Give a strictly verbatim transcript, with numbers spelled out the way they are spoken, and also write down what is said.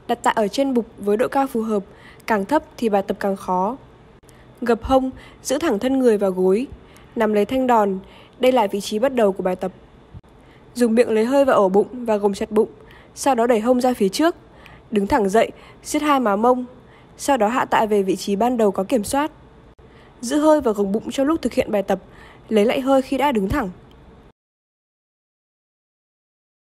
đặt tạ ở trên bục với độ cao phù hợp, càng thấp thì bài tập càng khó. Gập hông, giữ thẳng thân người và gối, nắm lấy thanh đòn, đây là vị trí bắt đầu của bài tập. Dùng miệng lấy hơi vào ổ bụng và gồng chặt bụng, sau đó đẩy hông ra phía trước, đứng thẳng dậy, siết hai má mông, sau đó hạ tạ về vị trí ban đầu có kiểm soát. Giữ hơi và gồng bụng trong lúc thực hiện bài tập, lấy lại hơi khi đã đứng thẳng.